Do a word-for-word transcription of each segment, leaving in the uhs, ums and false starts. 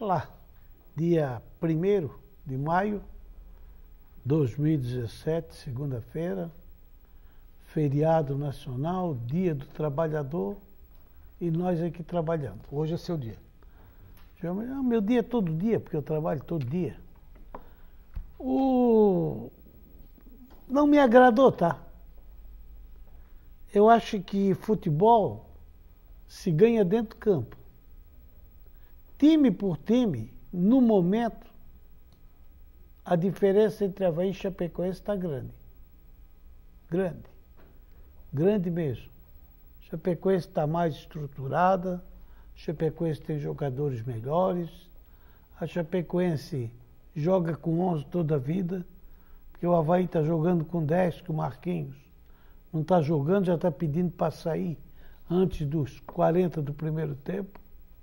lá, dia primeiro de maio de dois mil e dezessete, segunda-feira, feriado nacional, dia do trabalhador, e nós aqui trabalhando. Hoje é seu dia. Meu dia é todo dia, porque eu trabalho todo dia. O... Não me agradou, tá? Eu acho que futebol se ganha dentro do campo. Time por time, no momento, a diferença entre Avaí e Chapecoense está grande. Grande. Grande mesmo. Chapecoense está mais estruturada, Chapecoense tem jogadores melhores, a Chapecoense joga com onze toda a vida, porque o Avaí está jogando com dez, que o Marquinhos não está jogando, já está pedindo para sair antes dos quarenta do primeiro tempo.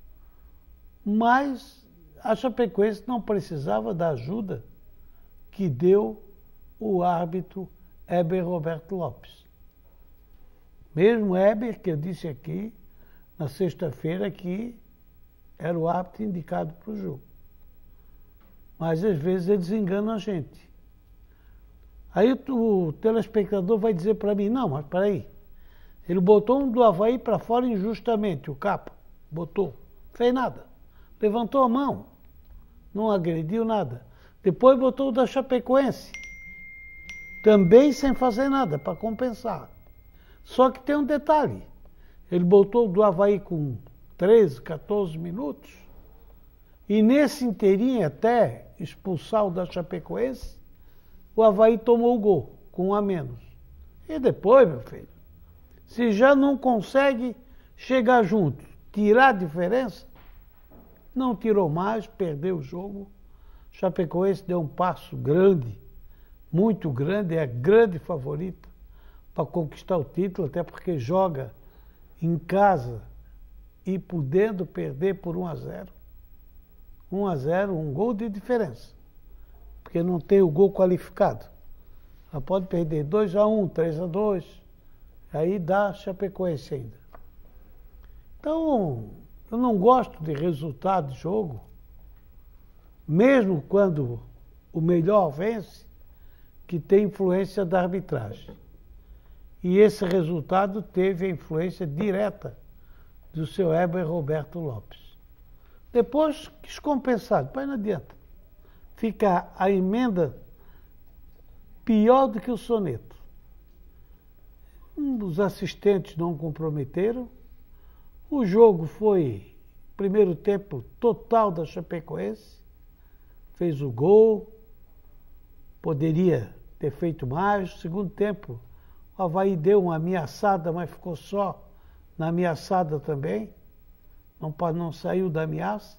Mas a Chapecoense não precisava da ajuda que deu o árbitro Heber Roberto Lopes. Mesmo Heber, que eu disse aqui na sexta-feira que era o árbitro indicado para o jogo. Mas às vezes eles enganam a gente. Aí o telespectador vai dizer para mim, não, mas peraí, ele botou um do Avaí para fora injustamente, o Capa, botou, fez nada, levantou a mão, não agrediu nada. Depois botou o da Chapecoense, também sem fazer nada, para compensar. Só que tem um detalhe, ele botou o do Avaí com treze, quatorze minutos, e nesse inteirinho até expulsar o da Chapecoense, o Avaí tomou o gol, com um a menos. E depois, meu filho, se já não consegue chegar junto, tirar a diferença, não tirou mais, perdeu o jogo. Chapecoense deu um passo grande, muito grande, é a grande favorita para conquistar o título, até porque joga em casa e podendo perder por um a zero. um a zero, um gol de diferença. Porque não tem o gol qualificado. Ela pode perder dois a um, três a dois, aí dá Chapecoense ainda. Então, eu não gosto de resultado de jogo, mesmo quando o melhor vence, que tem influência da arbitragem. E esse resultado teve a influência direta do seu Heber Roberto Lopes. Depois quis compensar, depois não adianta. Fica a emenda pior do que o soneto. Os assistentes não comprometeram. O jogo foi, primeiro tempo, total da Chapecoense. Fez o gol, poderia ter feito mais. Segundo tempo, o Avaí deu uma ameaçada, mas ficou só na ameaçada também. Não, não saiu da ameaça.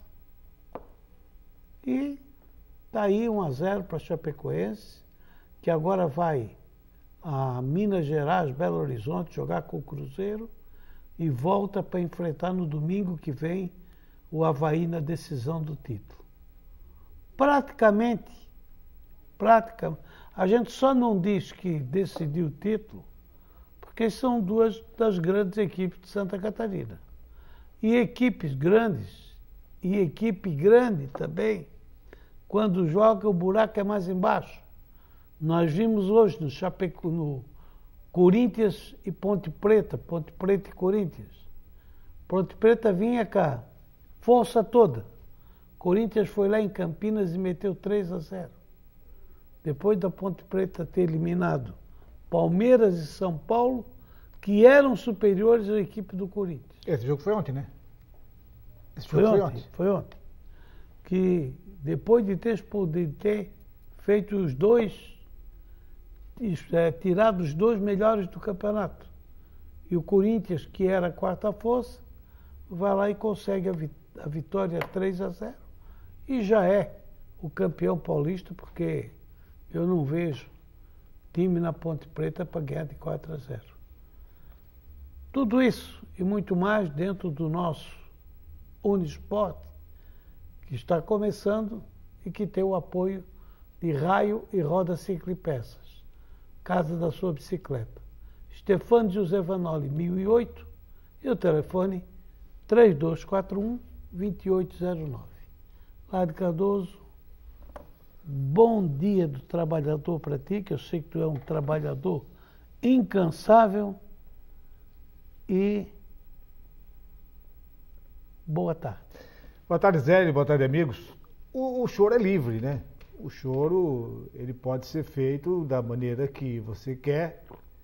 E está aí um a zero para a Chapecoense, que agora vai a Minas Gerais, Belo Horizonte, jogar com o Cruzeiro e volta para enfrentar no domingo que vem o Avaí na decisão do título. Praticamente, praticamente, a gente só não diz que decidiu o título porque são duas das grandes equipes de Santa Catarina. E equipes grandes, e equipe grande também, quando joga o buraco é mais embaixo. Nós vimos hoje no Chapeco, no Corinthians e Ponte Preta, Ponte Preta e Corinthians. Ponte Preta vinha cá, força toda. Corinthians foi lá em Campinas e meteu três a zero. Depois da Ponte Preta ter eliminado Palmeiras e São Paulo, que eram superiores à equipe do Corinthians. Esse jogo foi ontem, né? Esse Foi jogo ontem, foi ontem. foi ontem. Que depois de ter, de ter feito os dois, é, tirado os dois melhores do campeonato, e o Corinthians, que era a quarta força, vai lá e consegue a, vit a vitória três a zero. E já é o campeão paulista, porque eu não vejo time na Ponte Preta para ganhar de quatro a zero. Tudo isso e muito mais dentro do nosso Unisport, que está começando e que tem o apoio de Raio e Roda Ciclipeças, Casa da Sua Bicicleta. Stefano José Vanoli, mil e oito, e o telefone três dois quatro um, dois oito zero nove. Lade Cardoso, bom dia do trabalhador para ti, que eu sei que tu é um trabalhador incansável. E boa tarde. Boa tarde, Zé, boa tarde, amigos. O, o choro é livre, né? O choro, ele pode ser feito da maneira que você quer.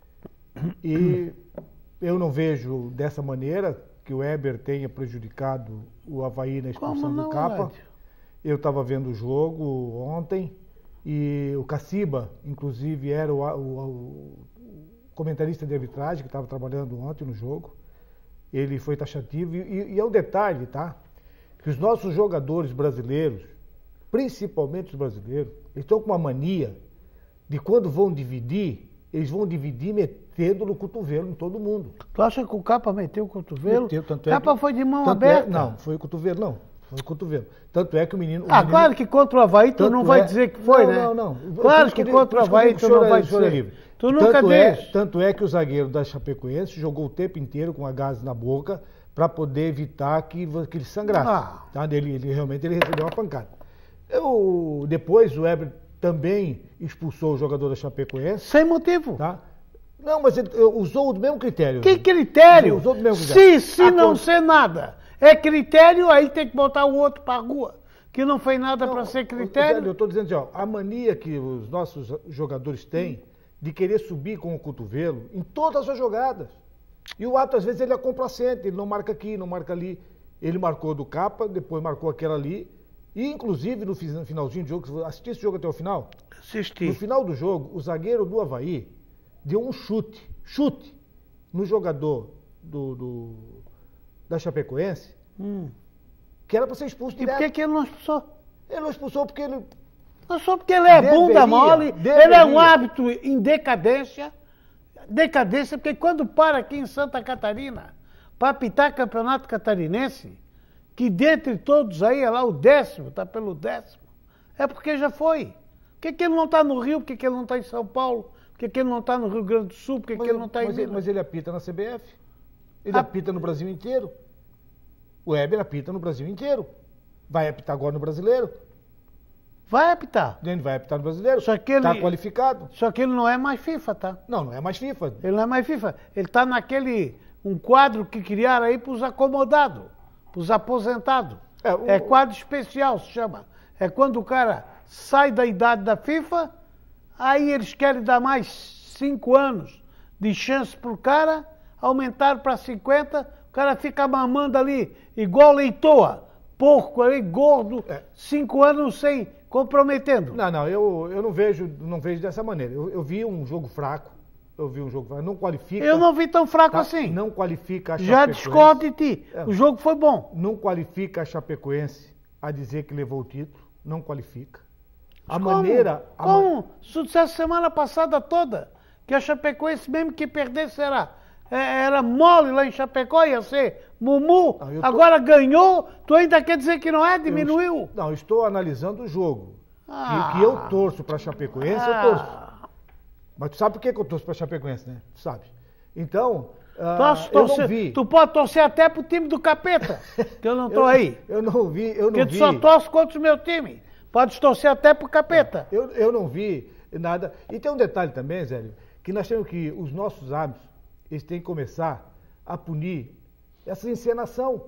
E eu não vejo dessa maneira que o Weber tenha prejudicado o Avaí na expulsão Como não, do Capa. Ládio? Eu estava vendo o jogo ontem e o Caciba, inclusive, era o, o, o comentarista de arbitragem que estava trabalhando ontem no jogo. Ele foi taxativo. E, e é um detalhe, tá? Que os nossos jogadores brasileiros, principalmente os brasileiros, eles estão com uma mania de quando vão dividir, eles vão dividir metendo no cotovelo em todo mundo. Tu acha que o Capa meteu o cotovelo? Meteu, tanto é Capa que- foi de mão tanto é- aberta. não, foi o cotovelo, não. Foi o cotovelo. Tanto é que o menino... o Ah, menino- claro que contra o Avaí tu tanto não vai é- dizer que foi, não, né? Não, não. Claro Por que isso contra o por isso Avaí eu tu digo que o não choro é- vai o choro é dizer. livre. Tu nunca tanto é, diz. tanto é que o zagueiro da Chapecoense jogou o tempo inteiro com a gás na boca para poder evitar que, que ele sangrasse. Ah. Tá? Ele, ele realmente ele recebeu uma pancada. Eu, depois o Weber também expulsou o jogador da Chapecoense. Sem motivo. Tá? Não, mas ele, ele usou o mesmo critério. Que critério? Usou do mesmo Se, critério. se A não con- ser nada é critério, aí tem que botar o outro pra rua. Que não fez nada para ser Zé, critério. eu estou dizendo assim, ó, a mania que os nossos jogadores têm de querer subir com o cotovelo em todas as jogadas. E o árbitro, às vezes, ele é complacente, ele não marca aqui, não marca ali. Ele marcou do Capa, depois marcou aquela ali. E, inclusive, no fin- finalzinho do jogo, assisti esse jogo até o final? No Assisti. final do jogo, o zagueiro do Avaí deu um chute, chute, no jogador do, do- da Chapecoense, Hum. que era para ser expulso E direto. por que, que ele não expulsou? Ele não expulsou porque ele... Não só porque ele é Deveria, bunda mole, deveria. ele é um hábito em decadência. Decadência, porque quando para aqui em Santa Catarina para apitar campeonato catarinense, que dentre todos aí é lá o décimo, está pelo décimo, é porque já foi. Por que, que ele não está no Rio? Por que, que ele não está em São Paulo? Por que, que ele não está no Rio Grande do Sul? Por que, que ele não está em mas, ele, Minas? mas ele apita na C B F. Ele Ah. apita no Brasil inteiro. O Weber apita no Brasil inteiro. Vai apitar agora no Brasileiro. Vai apitar. Ele vai apitar no Brasileiro. Só que ele- Está qualificado. Só que ele não é mais FIFA, tá? Não, não é mais FIFA. Ele não é mais FIFA. Ele está naquele, um quadro que criaram aí para os acomodados, para os aposentados. É, o- É quadro especial, se chama. É quando o cara sai da idade da FIFA, aí eles querem dar mais cinco anos de chance pro cara, aumentaram para cinquenta, o cara fica mamando ali, igual leitoa, porco ali, gordo, É. cinco anos sem, comprometendo. Não, não, eu, eu não vejo, não vejo dessa maneira. Eu, eu vi um jogo fraco. Eu vi um jogo fraco. Não qualifica. Eu não vi tão fraco tá? assim. Não qualifica a Já Chapecoense. discordo de ti. É. O jogo foi bom. Não qualifica a Chapecoense a dizer que levou o título. Não qualifica. A Como? maneira. a ma- Como? Sucesso semana passada toda. Que a Chapecoense, mesmo que perdesse, era, é, era mole lá em Chapecó, ia ser mumu. Ah, eu tô- Agora ganhou, tu ainda quer dizer que não é? Diminuiu? Eu, não, eu estou analisando o jogo. Ah. Que, que eu torço para a Chapecoense, eu torço. Ah, Mas tu sabe por que que eu torço para a Chapecoense, né? Tu sabe. Então, ah, torce, eu torce- não vi. Tu pode torcer até pro time do capeta, que eu não tô eu, aí. Eu não vi, eu não Porque tu vi. só torce contra o meu time. Pode torcer até pro capeta. Eu, eu não vi nada. E tem um detalhe também, Zé, que nós temos que, os nossos árbitros, eles têm que começar a punir essa encenação.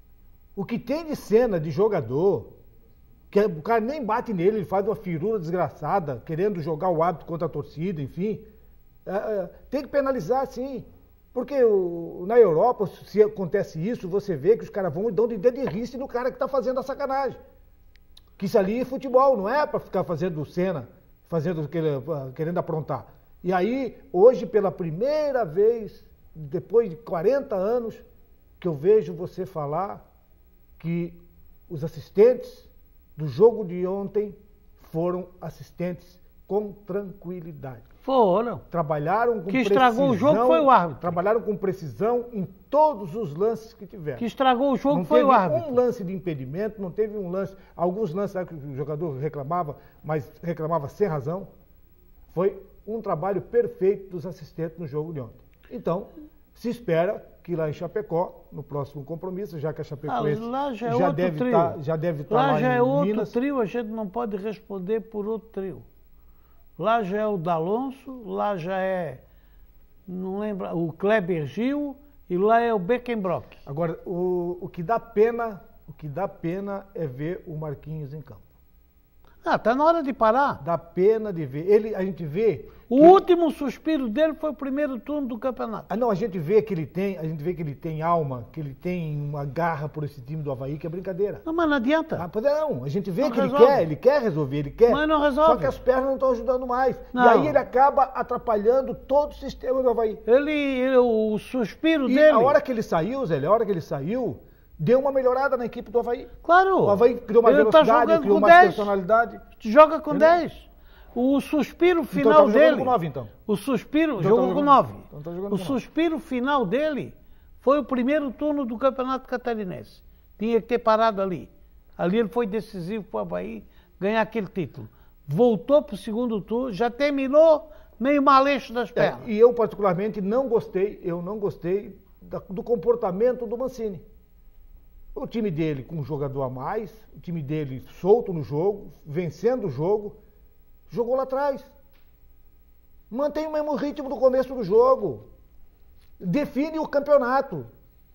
O que tem de cena de jogador, que o cara nem bate nele, ele faz uma firula desgraçada, querendo jogar o árbitro contra a torcida, enfim. É, é, tem que penalizar, sim. Porque o- na Europa, se acontece isso, você vê que os caras vão e dão de dedo de riste no cara que está fazendo a sacanagem. Que isso ali é futebol, não é para ficar fazendo cena, fazendo querendo aprontar. E aí, hoje, pela primeira vez, depois de quarenta anos, que eu vejo você falar que os assistentes do jogo de ontem foram assistentes com tranquilidade. Foram. Trabalharam com Que precisão. estragou o jogo foi o árbitro. Trabalharam com precisão em todos os lances que tiveram. Que estragou o jogo Não foi teve o árbitro. um lance de impedimento, não teve um lance. Alguns lances sabe, que o jogador reclamava, mas reclamava sem razão. Foi um trabalho perfeito dos assistentes no jogo de ontem. Então, se espera que lá em Chapecó, no próximo compromisso, já que a Chapecoense ah, lá já, é já, outro deve trio. tá, já deve estar tá lá, lá já em é outro Minas. trio, a gente não pode responder por outro trio. Lá já é o D'Alonso, lá já é, não lembro, o Kleber Gil e lá é o Beckenbrock. Agora, o, o que dá pena, o que dá pena é ver o Marquinhos em campo. Ah, tá na hora de parar. Dá pena de ver. Ele, a gente vê. O que... último suspiro dele foi o primeiro turno do campeonato. Ah, não, a gente vê que ele tem, a gente vê que ele tem alma, que ele tem uma garra por esse time do Avaí, que é brincadeira. Não, mas não adianta. Ah, pois é, não. A gente vê Não que resolve. ele quer, ele quer resolver, ele quer. Mas não resolve. Só que as pernas não estão ajudando mais. Não. E aí ele acaba atrapalhando todo o sistema do Avaí. Ele, ele o suspiro E dele. a hora que ele saiu, Zé, a hora que ele saiu, deu uma melhorada na equipe do Avaí. Claro. O Avaí criou mais ele tá velocidade, jogando criou com mais dez. personalidade. Joga com Entendeu? dez. O suspiro Então final tava jogando dele. com nove, então. O suspiro. Então jogou tava com jogando- nove. então tá jogando O com nove. suspiro final dele foi o primeiro turno do Campeonato Catarinense. Tinha que ter parado ali. Ali ele foi decisivo para o Avaí ganhar aquele título. Voltou para o segundo turno, já terminou meio maleixo das É, pernas. e eu particularmente não gostei, eu não gostei da- do comportamento do Mancini. O time dele com um jogador a mais, o time dele solto no jogo, vencendo o jogo, jogou lá atrás. Mantém o mesmo ritmo do começo do jogo. Define o campeonato.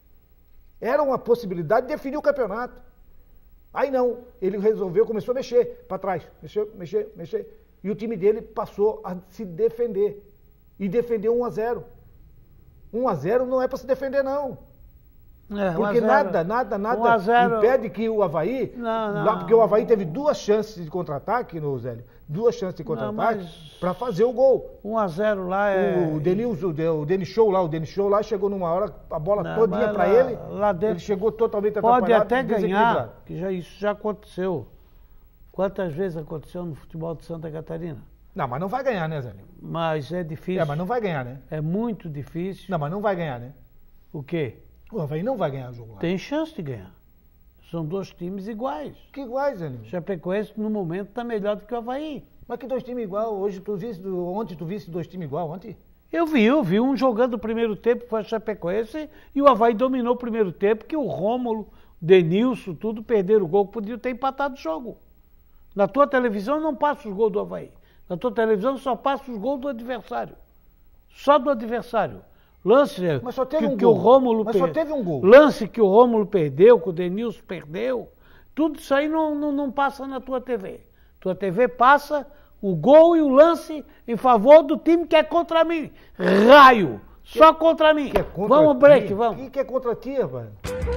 Era uma possibilidade de definir o campeonato. Aí não, ele resolveu, começou a mexer para trás, mexer, mexer, mexer. E o time dele passou a se defender. E defendeu um a zero. um a zero não é para se defender, não. É, um Porque a zero. nada, nada, um a nada zero. impede que o Avaí. Não, não. Lá, porque o Avaí teve duas chances de contra-ataque no Zélio. Duas chances de contra-ataque mas- para fazer o gol. um a zero lá é. O Denilson, o Denis Show lá, o Denis Show lá chegou numa hora, a bola Não, todinha mas para lá- ele. lá dentro ele chegou totalmente Pode atrapalhado, até desequilibrado. ganhar, que já, isso já aconteceu. Quantas vezes aconteceu no futebol de Santa Catarina? Não, mas não vai ganhar, né, Zélio? Mas é difícil. É, mas não vai ganhar, né? É muito difícil. Não, mas não vai ganhar, né? O quê? O Avaí não vai ganhar o jogo lá. Tem chance de ganhar. São dois times iguais. Que iguais, Zélio? O Chapecoense, no momento, está melhor do que o Avaí. Mas que dois times igual? Hoje tu viste, do- ontem tu viste dois times igual, ontem? Eu vi, eu vi um jogando o primeiro tempo, foi a Chapecoense, e o Avaí dominou o primeiro tempo, que o Rômulo, o Denilson, tudo perderam o gol, que podiam ter empatado o jogo. Na tua televisão não passa os gols do Avaí. Na tua televisão só passa os gols do adversário. Só do adversário. Lance Mas só teve que, um que gol. o Rômulo Mas só per- teve um gol. Lance que o Rômulo perdeu, que o Denilson perdeu. Tudo isso aí não, não, não passa na tua T V. Tua T V passa o gol e o lance em favor do time que é contra mim. Raio! Só contra mim. Que é contra Vamos ao ti? break, vamos. Que, que é contra ti, rapaz?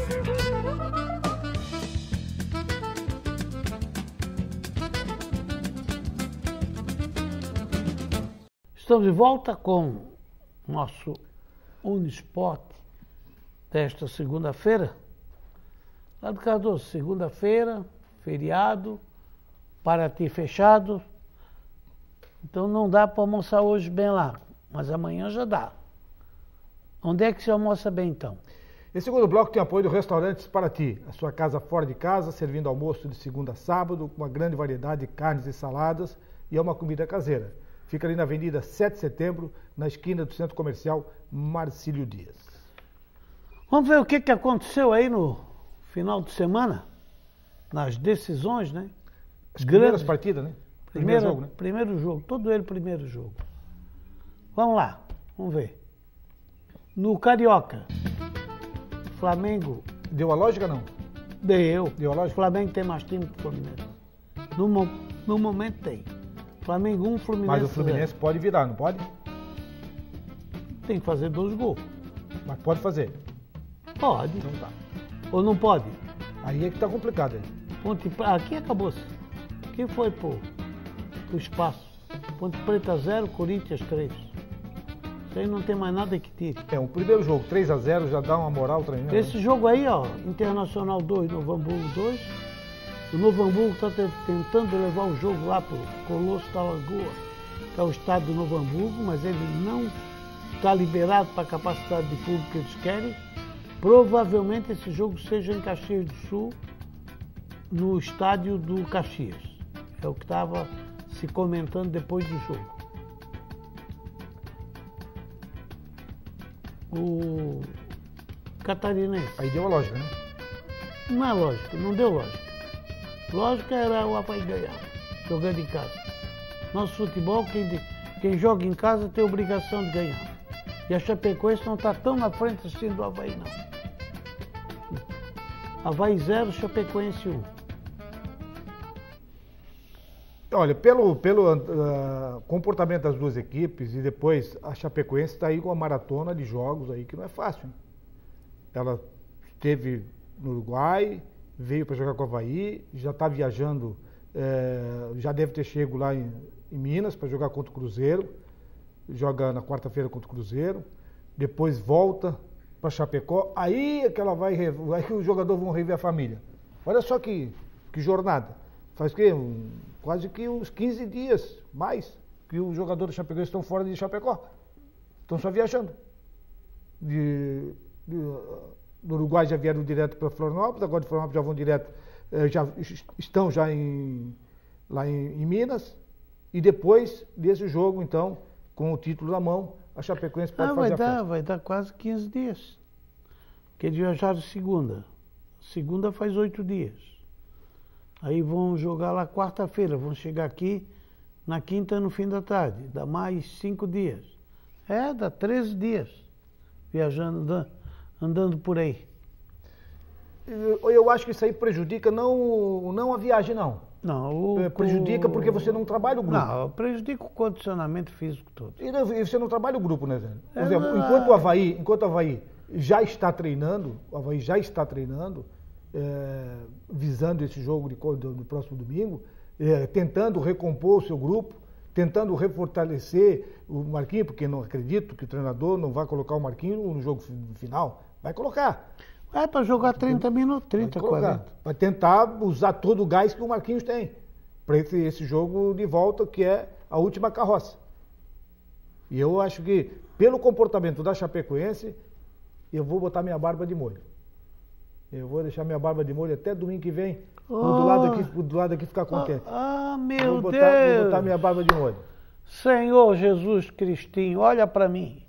Estamos de volta com nosso Unisport desta segunda-feira. Lá do Cardoso, segunda-feira, feriado, Paraty fechado. Então não dá para almoçar hoje bem lá, mas amanhã já dá. Onde é que se almoça bem então? Esse segundo bloco tem apoio do Restaurantes Paraty, a sua casa fora de casa, servindo almoço de segunda a sábado, com uma grande variedade de carnes e saladas, e é uma comida caseira. Fica ali na Avenida sete de Setembro, na esquina do Centro Comercial Marcílio Dias. Vamos ver o que, que aconteceu aí no final de semana, nas decisões, né? As primeiras Grandes- partidas, né? Primeiro Primeiro jogo, né? Primeiro jogo, todo ele primeiro jogo. Vamos lá, vamos ver. No Carioca, Flamengo Deu a lógica, não? deu. Deu a O lógica? Flamengo tem mais time que o Fluminense. No, mo- no momento tem. Flamengo um, Fluminense Mas o Fluminense zero. pode virar, não pode? Tem que fazer dois gols. Mas pode fazer. Pode. Então tá. Ou não pode? Aí é que tá complicado aí. Ponte Pre- Aqui acabou-se. Aqui foi pro, pro espaço. Ponte Preta zero, Corinthians três. Isso aí não tem mais nada que tire. É, um primeiro jogo, três a zero, já dá uma moral tremenda. Esse jogo aí, ó, Internacional dois, Novo Hamburgo dois. O Novo Hamburgo está tentando levar o jogo lá pro Colosso da Lagoa, que é o estado do Novo Hamburgo, mas ele não está liberado para a capacidade de público que eles querem. Provavelmente esse jogo seja em Caxias do Sul, no estádio do Caxias. É o que estava se comentando depois do jogo. O Catarinense. Aí deu a lógica, né? Não é lógico, não deu lógica. Lógica era o Avaí ganhar, jogando em casa. Nosso futebol, quem, quem joga em casa tem obrigação de ganhar. E a Chapecoense não está tão na frente assim do Avaí, não. Avaí zero, Chapecoense um. Olha, pelo, pelo uh, comportamento das duas equipes e depois a Chapecoense está aí com uma maratona de jogos aí que não é fácil. Hein? Ela esteve no Uruguai, veio para jogar com o Avaí, já está viajando, é, já deve ter chego lá em, em Minas para jogar contra o Cruzeiro, joga na quarta-feira contra o Cruzeiro, depois volta para Chapecó, aí é que ela vai, aí que os jogadores vão rever a família. Olha só que, que jornada. Faz que um, quase que uns quinze dias mais que os jogadores Chapecoense estão fora de Chapecó. Estão só viajando. De, de, do Uruguai já vieram direto para Florianópolis, agora de Florianópolis já vão direto, já estão já em, lá em, em Minas, e depois desse jogo, então, com o título na mão, a Chapecoense pode ah, fazer vai a dar, festa. vai dar quase quinze dias. Porque eles viajaram segunda. Segunda faz oito dias. Aí vão jogar lá quarta-feira, vão chegar aqui na quinta no fim da tarde. Dá mais cinco dias. É, dá treze dias viajando, andando, andando por aí. Eu, eu acho que isso aí prejudica não, não a viagem, não. Não, o, prejudica o, porque você não trabalha o grupo. Não, prejudica o condicionamento físico todo. E, e você não trabalha o grupo, né, Zé? Por É, exemplo, não, enquanto o Avaí, enquanto o Avaí já está treinando, o Avaí já está treinando, é, visando esse jogo de, do, do próximo domingo, é, tentando recompor o seu grupo, tentando refortalecer o Marquinhos, porque não acredito que o treinador não vai colocar o Marquinhos no jogo final. Vai colocar. É para jogar trinta minutos, trinta, quarenta. Vai tentar usar todo o gás que o Marquinhos tem para esse, esse jogo de volta, que é a última carroça. E eu acho que, pelo comportamento da Chapecoense, eu vou botar minha barba de molho. Eu vou deixar minha barba de molho até domingo que vem. Oh, vou do lado aqui, do lado aqui ficar contente. Ah, meu vou botar, Deus! Vou botar minha barba de molho. Senhor Jesus Cristinho, olha para mim.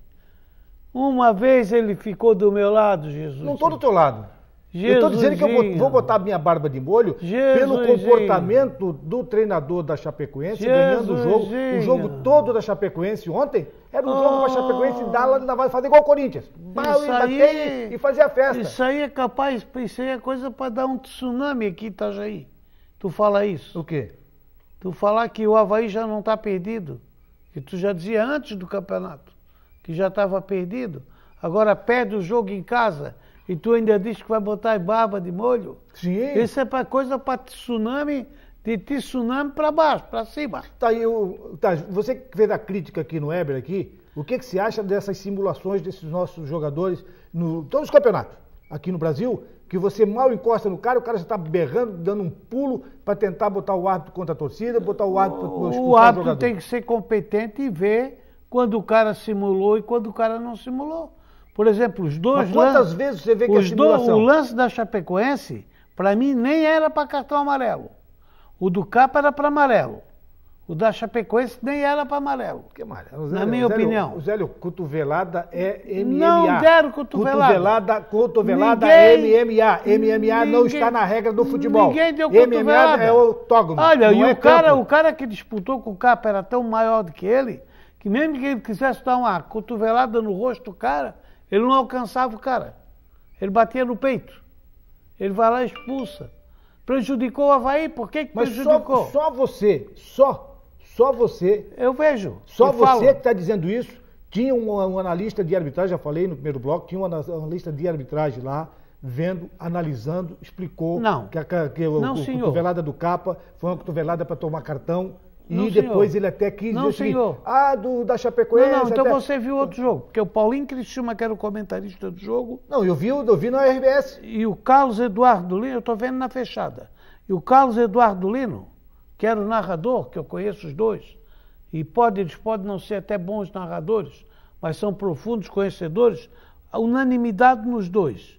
Uma vez ele ficou do meu lado, Jesus. Não estou do teu lado. Jesusinho. Eu estou dizendo que eu vou, vou botar minha barba de molho Jesusinho. Pelo comportamento do treinador da Chapecoense, Jesusinho. ganhando o jogo. O jogo todo da Chapecoense ontem era um oh. jogo para a Chapecoense dar lá, ainda vai fazer igual o Corinthians. Isso aí, e fazer a festa. Isso aí é capaz, isso aí é coisa para dar um tsunami aqui em Itajaí. Tu fala isso? O quê? Tu falar que o Avaí já não está perdido. Que tu já dizia antes do campeonato que já estava perdido, agora perde o jogo em casa e tu ainda diz que vai botar barba de molho? Sim. Isso é para coisa para tsunami, de tsunami para baixo, para cima. Tá aí, o, tá, você que fez a crítica aqui no Weber, aqui, o que, que você acha dessas simulações desses nossos jogadores no todos os campeonatos aqui no Brasil, que você mal encosta no cara, o cara já está berrando, dando um pulo para tentar botar o árbitro contra a torcida, botar o árbitro para expulsar o árbitro o jogador. Tem que ser competente e ver quando o cara simulou e quando o cara não simulou. Por exemplo, os dois Mas quantas lances, vezes você vê que é os simulação? Do, o lance da Chapecoense, para mim, nem era para cartão amarelo. O do Capa era para amarelo. O da Chapecoense nem era para amarelo. Que amarelo? Na minha Zélio, opinião. Zélio, cotovelada é M M A. Não deram cotovelada. Cotovelada, cotovelada ninguém, é M M A. M M A ninguém, não está na regra do futebol. Ninguém deu M M A cotovelada. é octógono. Olha, e é o cara, campo. o cara que disputou com o Capa era tão maior do que ele, que mesmo que ele quisesse dar uma cotovelada no rosto do cara, ele não alcançava o cara. Ele batia no peito. Ele vai lá e expulsa. Prejudicou o Avaí. Por que que Mas prejudicou? Só, só você, só, só você. Eu vejo. Só você falo. que está dizendo isso. Tinha um, um analista de arbitragem, já falei no primeiro bloco, tinha um analista de arbitragem lá, vendo, analisando, explicou não. que a, que o, não, a senhor. cotovelada do Capa foi uma cotovelada para tomar cartão. Não, e depois senhor. ele até quis não, dizer senhor. ah, do, da Chapecoense... Não, não, então até... você viu outro jogo, porque o Paulinho Criciúma, que era o comentarista do jogo... Não, eu vi, eu vi no R B S. E o Carlos Eduardo Lino, eu estou vendo na fechada, e o Carlos Eduardo Lino, que era o narrador, que eu conheço os dois, e pode, eles podem não ser até bons narradores, mas são profundos conhecedores, a unanimidade nos dois,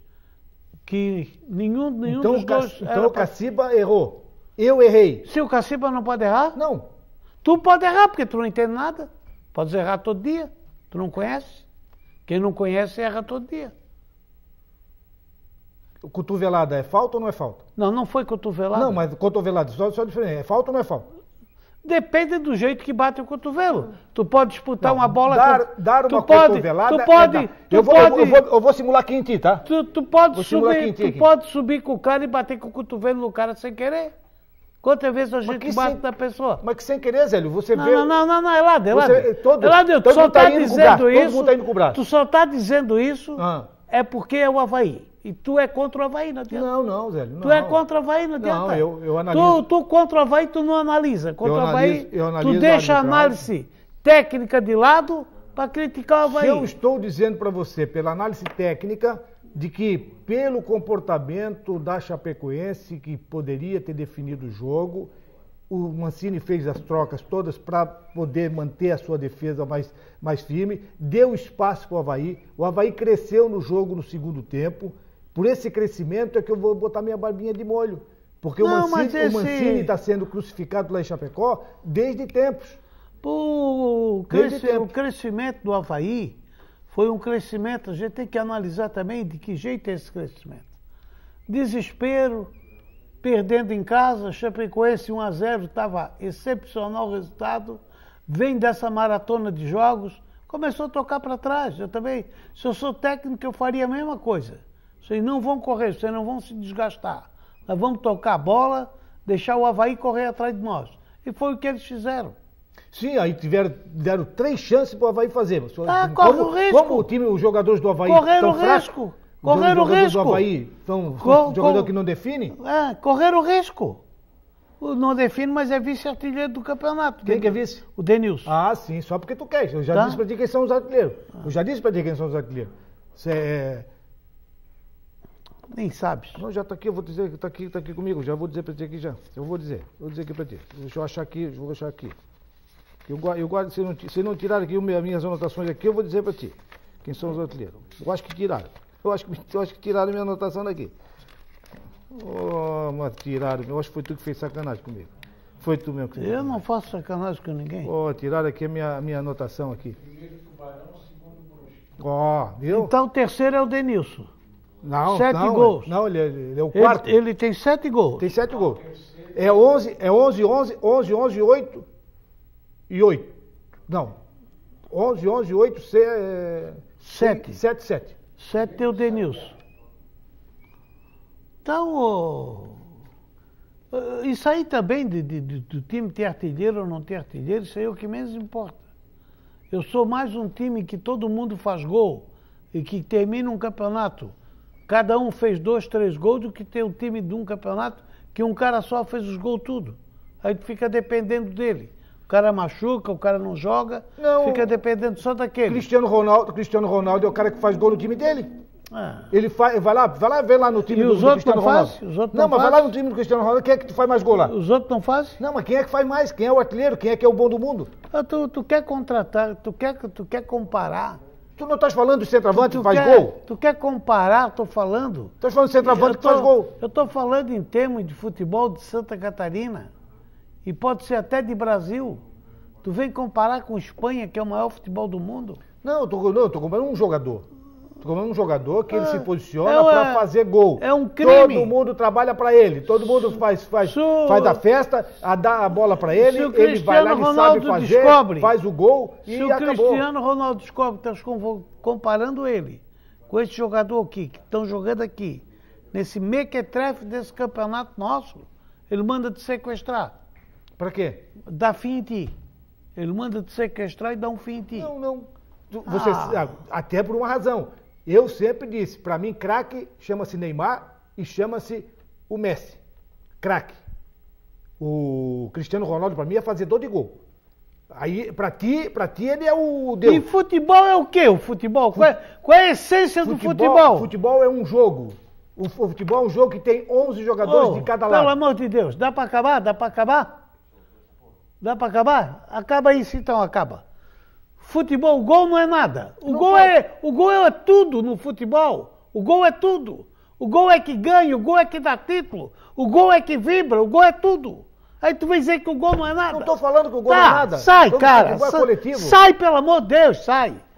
que nenhum, nenhum então, dos dois... Então o Caciba errou, eu errei. Se o Caciba não pode errar? Não. Tu pode errar, porque tu não entende nada. Podes errar todo dia. Tu não conhece. Quem não conhece, erra todo dia. Cotovelada é falta ou não é falta? Não, não foi cotovelada. Não, mas cotovelada, só, só diferente. É falta ou não é falta? Depende do jeito que bate o cotovelo. Tu pode disputar Não, uma bola... Dar, com... dar uma tu pode, cotovelada... Tu pode... É, tu eu, vou, pode eu, vou, eu vou simular aqui em ti, tá? Tu, tu pode Vou simular subir, aqui em ti tu aqui. pode subir com o cara e bater com o cotovelo no cara sem querer. Quantas vezes a gente bate sem, na pessoa? Mas que sem querer, Zélio, você não, vê... Não, não, não, não, é lá, é lá. Você, todo, é lá, tu todo só mundo tá tá indo dizendo cobrar, isso... todo mundo tá indo cobrar. Tu só tá dizendo isso Ah. é porque é o Avaí. E tu é contra o Avaí, não adianta. Não, não, Zélio, não. Tu é contra o Avaí, não adianta. Não, eu, eu analiso... Tu, tu contra o Avaí, tu não analisa. Contra Eu o Avaí, analiso- eu analiso tu deixa a a análise técnica de lado para criticar o Avaí. Se eu estou dizendo para você, pela análise técnica, de que pelo comportamento da Chapecoense, que poderia ter definido o jogo, o Mancini fez as trocas todas para poder manter a sua defesa mais, mais firme, deu espaço para o Avaí, o Avaí cresceu no jogo no segundo tempo, por esse crescimento é que eu vou botar minha barbinha de molho, porque Não, o mas Mancini esse- o Mancini está sendo crucificado lá em Chapecó desde tempos. O, Desde cresci- tempo. o crescimento do Avaí foi um crescimento, a gente tem que analisar também de que jeito é esse crescimento. Desespero, perdendo em casa, Chapecoense um a zero, estava excepcional o resultado, vem dessa maratona de jogos, começou a tocar para trás. Eu também, se eu sou técnico, eu faria a mesma coisa. Vocês não vão correr, vocês não vão se desgastar. Nós vamos tocar a bola, deixar o Avaí correr atrás de nós. E foi o que eles fizeram. Sim, aí tiveram, deram três chances para o Avaí fazer. Ah, como, corre o risco. Como o time, os jogadores do Avaí Correram estão o fracos, risco. os Correram o jogadores risco. do Avaí são Co- jogador co- que não define? É, correram o risco. O- Não define, mas é vice-artilheiro do campeonato. Quem que é vice? O Denilson. Ah, sim, só porque tu quer. Eu já Tá. disse para ti quem são os artilheiros. Eu já disse para ti quem são os artilheiros. Cê, é... Nem sabes. Não, já está aqui, eu vou dizer que está aqui, tá aqui comigo. Já vou dizer para ti aqui já. Eu vou dizer. Vou dizer aqui para ti. Deixa eu achar aqui, vou achar aqui. Eu guardo, eu guardo se, não, se não tirar aqui as minhas anotações aqui, eu vou dizer para ti quem são os artilheiros. Eu acho que tiraram. Eu acho que, eu acho que tiraram minha anotação daqui. Oh, mas tiraram. Eu acho que foi tu que fez sacanagem comigo. Foi tu mesmo que fez. Eu não faço sacanagem com ninguém. Oh, tiraram aqui a minha, minha anotação aqui. Ó, oh, viu? Então o terceiro é o Denilson. Não, sete não, gols. Não, ele, é- ele é o Ele, quarto. ele tem sete gols. Tem sete gols. É onze, é onze, onze, onze, onze, oito e oito. Não. onze, onze, oito, se, é... Sete. sete, sete. Sete tem o Denilson. Então, ô, ô, isso aí também de, de- de- do time ter artilheiro ou não ter artilheiro, isso aí é o que menos importa. Eu sou mais um time que todo mundo faz gol e que termina um campeonato. Cada um fez dois, três gols do que ter um time de um campeonato que um cara só fez os gols tudo. Aí tu fica dependendo dele. O cara machuca, o cara não joga, Não. fica dependendo só daquele. Cristiano Ronaldo, Cristiano Ronaldo é o cara que faz gol no time dele. Ah. Ele faz, vai lá, vai lá ver lá no time E do, os do outros Cristiano não Ronaldo. fazem? Os outros não, não mas vai lá fazem? no time do Cristiano Ronaldo, quem é que tu faz mais gol lá? Os outros não fazem? Não, mas quem é que faz mais? Quem é o artilheiro? Quem é que é o bom do mundo? Ah, Tu, tu quer contratar, tu quer, tu quer comparar. Tu não estás falando do centroavante tu que faz quer, gol? Tu quer comparar, tô falando. Estás falando do centroavante Eu que faz tô- gol? Eu estou falando em termos de futebol de Santa Catarina. E pode ser até de Brasil. Tu vem comparar com Espanha, que é o maior futebol do mundo. Não, eu tô, não, eu tô comprando um jogador. Tô comprando um jogador que ele Ah, se posiciona é, para é, fazer gol. é um crime. Todo mundo trabalha para ele. Todo mundo faz, faz, Su- faz a festa, a dá a bola para ele, Se o ele vai lá, Cristiano ele Ronaldo sabe fazer, descobre- faz o gol e Se o acabou. Cristiano Ronaldo descobre que estás convo- comparando ele com esse jogador aqui, que estão jogando aqui, nesse mequetrefe desse campeonato nosso, ele manda te sequestrar. Para quê? Dá fim em ti. Ele manda te sequestrar e dá um fim em ti. Não, não. Tu- Você, Ah. até por uma razão. Eu sempre disse, para mim, craque chama-se Neymar e chama-se o Messi. Craque. O Cristiano Ronaldo, para mim, é fazedor de gol. Aí, para ti, para ti, ele é o E Deus. futebol é o quê? O futebol? Qual é, qual é a essência do futebol? Futebol é um jogo. O futebol é um jogo que tem onze jogadores Oh, de cada pelo lado. amor de Deus, dá para acabar? Dá para acabar? Dá para acabar? Acaba isso então, acaba. Futebol, o gol não é nada. O Não gol pode. é, o gol é tudo no futebol. O gol é tudo. O gol é que ganha, o gol é que dá título. O gol é que vibra, o gol é tudo. Aí tu vai dizer que o gol não é nada. Não estou falando que o gol Tá, não é nada. sai, Todo cara. futebol é sa- coletivo. Sai, pelo amor de Deus, sai.